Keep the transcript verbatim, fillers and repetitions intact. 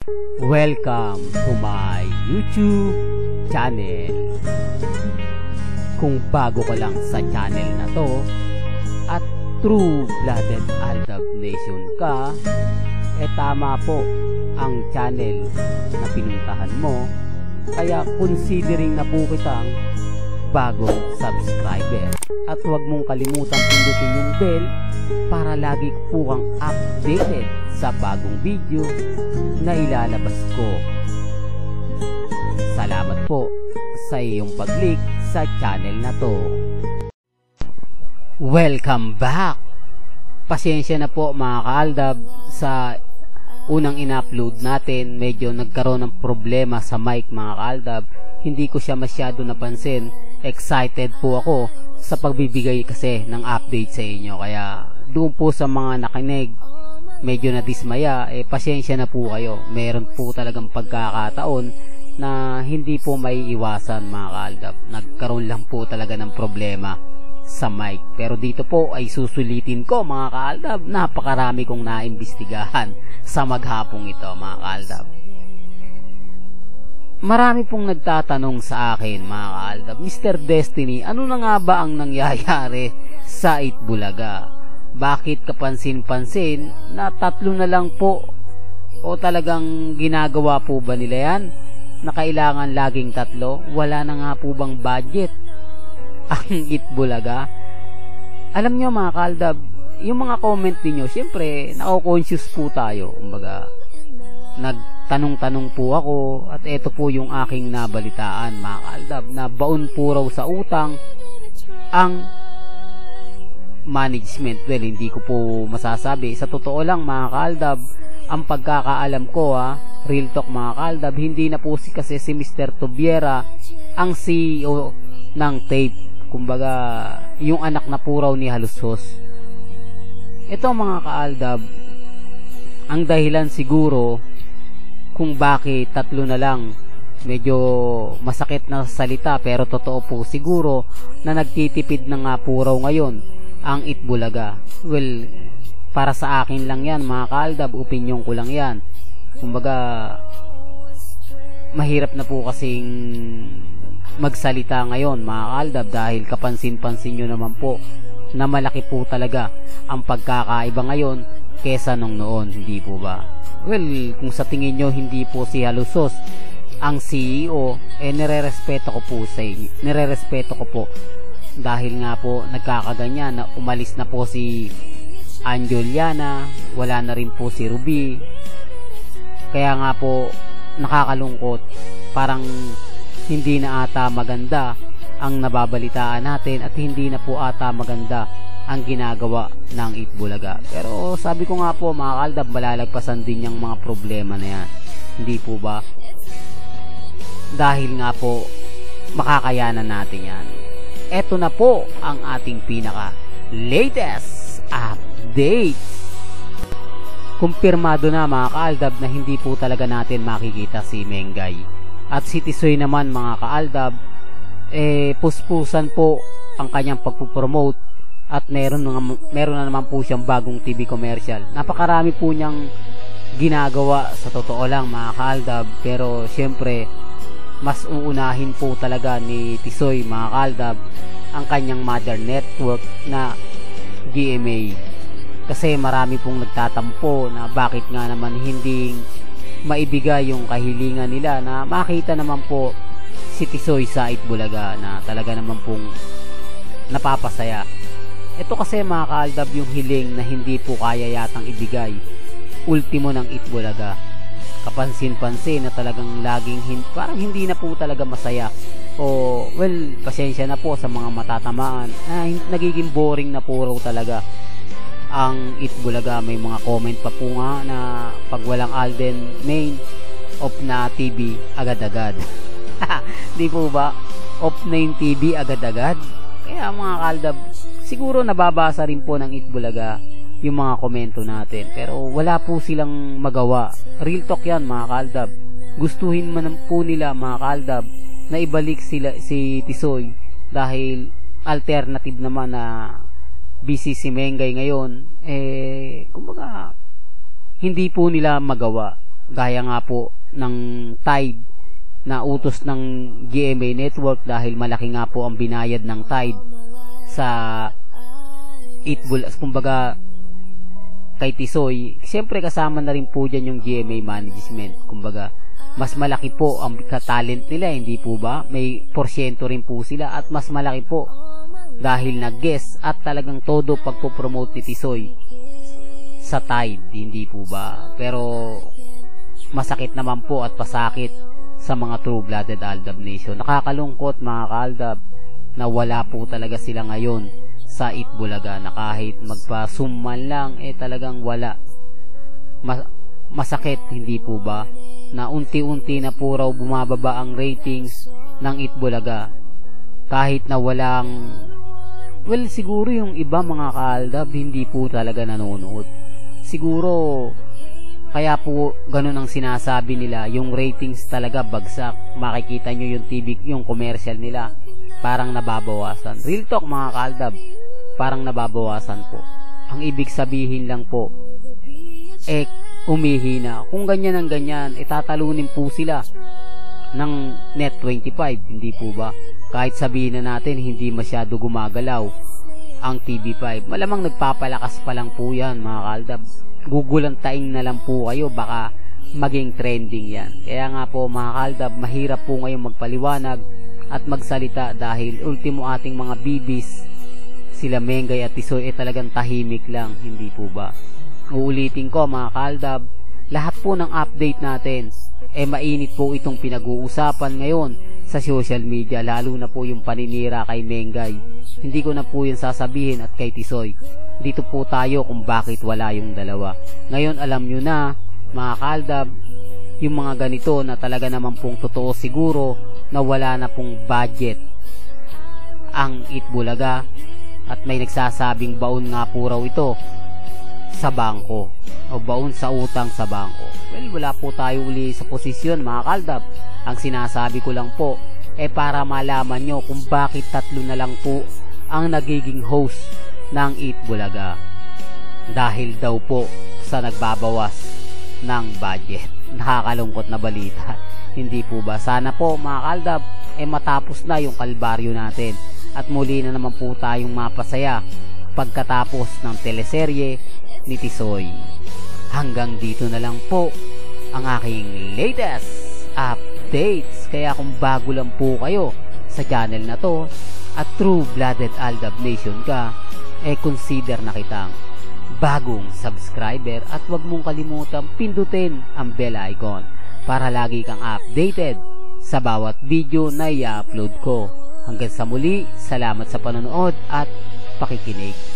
Welcome to my YouTube channel. Kung bago ka lang sa channel na to at true-blooded Aldab Nation ka, eh tama po ang channel na pinuntahan mo, kaya considering na po kitang bagong subscriber. At huwag mong kalimutan pindutin yung bell para lagi po kang updated sa bagong video na ilalabas ko. Salamat po sa iyong pag-click sa channel na to. Welcome back! Pasensya na po mga ka-Aldab, sa unang in-upload natin medyo nagkaroon ng problema sa mic mga ka-Aldab. Hindi ko siya masyado napansin. Excited po ako sa pagbibigay kasi ng update sa inyo, kaya doon po sa mga nakinig medyo nadismaya, eh pasensya na po kayo. Meron po talagang pagkakataon na hindi po may iwasan mga ka-Aldab. Nagkaroon lang po talaga ng problema sa mic, pero dito po ay susulitin ko mga ka-Aldab. Napakarami kong naimbestigahan sa maghapong ito mga ka-Aldab. Marami pong nagtatanong sa akin mga ka-Aldab, Mister Destiny, ano na nga ba ang nangyayari sa Itbulaga? Bakit kapansin-pansin na tatlo na lang po? O talagang ginagawa po ba nila yan na kailangan laging tatlo? Wala na nga po bang budget ang Itbulaga? Alam nyo mga ka-Aldab, yung mga comment niyo, siyempre nako-conscious po tayo. Kumbaga, nagtanong-tanong po ako at ito po yung aking nabalitaan mga ka-Aldab, na baon po raw sa utang ang management. Well, hindi ko po masasabi. Sa totoo lang mga ka-Aldab, ang pagkakaalam ko ha, real talk mga ka-Aldab, hindi na po si kasi si Mister Tobiera ang C E O ng tape. Kumbaga, yung anak na po raw ni Halusos. Ito mga ka-Aldab, ang dahilan siguro kung bakit tatlo na lang, medyo masakit na salita pero totoo po siguro na nagtitipid na nga po raw ngayon ang Itbulaga. Well, para sa akin lang yan mga ka-Aldab, opinion ko lang yan. Kumbaga, mahirap na po kasing magsalita ngayon mga ka-Aldab, dahil kapansin-pansin nyo naman po na malaki po talaga ang pagkakaiba ngayon kesa nung noon, hindi po ba? Well, kung sa tingin nyo hindi po si Halusos ang C E O, eh nire-respeto ko po sa inyo. Nire-respeto ko po dahil nga po nagkakaganyan na umalis na po si Anjoliana, wala na rin po si Ruby. Kaya nga po nakakalungkot, parang hindi na ata maganda ang nababalitaan natin at hindi na po ata maganda ang ginagawa ng Itbulaga. Pero sabi ko nga po mga ka-Aldab, malalagpasan din yung mga problema na yan, hindi po ba? Dahil nga po makakayanan natin yan. Eto na po ang ating pinaka latest update. Kumpirmado na mga ka-Aldab na hindi po talaga natin makikita si Mengay. At si Tisoy naman mga ka-Aldab, eh puspusan po ang kanyang pagpupromote at meron na, meron na naman po siyang bagong T V commercial. Napakarami po niyang ginagawa sa totoo lang mga ka-Aldab, pero syempre mas uunahin po talaga ni Tisoy mga ka-Aldab ang kanyang mother network na G M A. Kasi marami pong nagtatampo na bakit nga naman hindi maibigay yung kahilingan nila na makita naman po si Tisoy sa Itbulaga na talaga naman pong napapasaya. Ito kasi mga ka-Aldab yung hiling na hindi po kaya yatang ibigay ultimo ng Itbulaga. Kapansin-pansin na talagang laging hin parang hindi na po talaga masaya. O well, pasensya na po sa mga matatamaan na nagiging boring na po raw talaga ang Itbulaga. May mga comment pa po nga na pag walang Alden main, off na T V agad-agad. Di po ba? Off na yung T V agad-agad. Kaya mga ka-Aldab, siguro nababasa rin po ng Itbulaga yung mga komento natin, pero wala po silang magawa. Real talk yan mga ka-Aldab. Gustuhin man po nila mga ka-Aldab na ibalik sila si Tisoy dahil alternative naman na busy si Mengay ngayon, eh kumbaga hindi po nila magawa. gaya nga po ng Tide na utos ng G M A Network dahil malaki nga po ang binayad ng Tide sa Itbul, kumbaga kay Tisoy. Siyempre kasama na rin po dyan yung G M A management, kumbaga mas malaki po ang ka-talent nila, hindi po ba? May porsyento rin po sila at mas malaki po dahil nag-guest at talagang todo pagpo-promote ni Tisoy sa Tide, hindi po ba? Pero masakit naman po at pasakit sa mga True-Blooded Aldab Nation. Nakakalungkot mga ka-Aldab na wala po talaga sila ngayon sa Itbulaga, na kahit magpa-summan lang eh talagang wala. Mas masakit, hindi po ba, na unti-unti na po raw bumababa ang ratings ng Itbulaga kahit na walang, well, siguro yung iba mga ka-Aldab hindi po talaga nanonood. Siguro kaya po ganun ang sinasabi nila, yung ratings talaga bagsak. Makikita nyo yung T V, yung commercial nila parang nababawasan. Real talk mga ka-Aldab, parang nababawasan po. Ang ibig sabihin lang po eh umihina. Kung ganyan ang ganyan, itatalunin po sila ng Net twenty-five, hindi po ba? Kahit sabihin na natin hindi masyado gumagalaw ang T V five, malamang nagpapalakas pa lang po yan mga ka-Aldab. Gugulantaing na lang po kayo, baka maging trending yan. Kaya nga po mga ka-Aldab, mahirap po ngayon magpaliwanag at magsalita dahil ultimo ating mga bibis, sila Mengay at Tisoy, eh talagang tahimik lang, hindi po ba? Uulitin ko mga ka-Aldab, lahat po ng update natin eh mainit po itong pinag-uusapan ngayon sa social media, lalo na po yung paninira kay Mengay. Hindi ko na po yun sasabihin, at kay Tisoy. Dito po tayo kung bakit wala yung dalawa. Ngayon alam nyo na mga ka-Aldab, yung mga ganito na talaga naman pong totoo siguro na wala na pong budget ang Itbulaga, at may nagsasabing baon nga po raw ito sa bangko o baon sa utang sa bangko. Well, wala po tayo uli sa posisyon mga ka-Aldab. Ang sinasabi ko lang po eh para malaman nyo kung bakit tatlo na lang po ang nagiging host ng Itbulaga, dahil daw po sa nagbabawas ng budget. Nakakalungkot na balita, hindi po ba? Sana po mga ka-Aldab eh matapos na yung kalbaryo natin at muli na naman po tayong mapasaya pagkatapos ng teleserye ni Tisoy. Hanggang dito na lang po ang aking latest updates. Kaya kung bago lang po kayo sa channel na to at True-Blooded Aldab Nation ka, eh consider na kitang bagong subscriber at wag mong kalimutan pindutin ang bell icon para lagi kang updated sa bawat video na i-upload ko. Hanggang sa muli, salamat sa panonood at pakikinig.